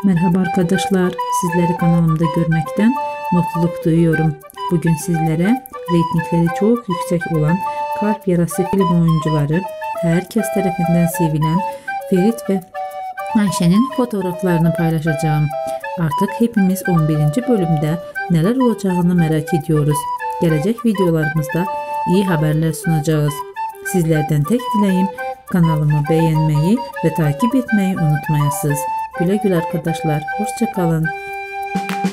Merhaba arkadaşlar, sizleri kanalımda görmekten mutluluk duyuyorum. Bugün sizlere reytingleri çok yüksek olan Kalp Yarası film oyuncuları, herkes tarafından sevilen Ferit ve Ayşe'nin fotoğraflarını paylaşacağım. Artık hepimiz 11. bölümde neler olacağını merak ediyoruz. Gelecek videolarımızda iyi haberler sunacağız. Sizlerden tek dileğim kanalımı beğenmeyi ve takip etmeyi unutmayasınız. Güle güle arkadaşlar. Hoşça kalın.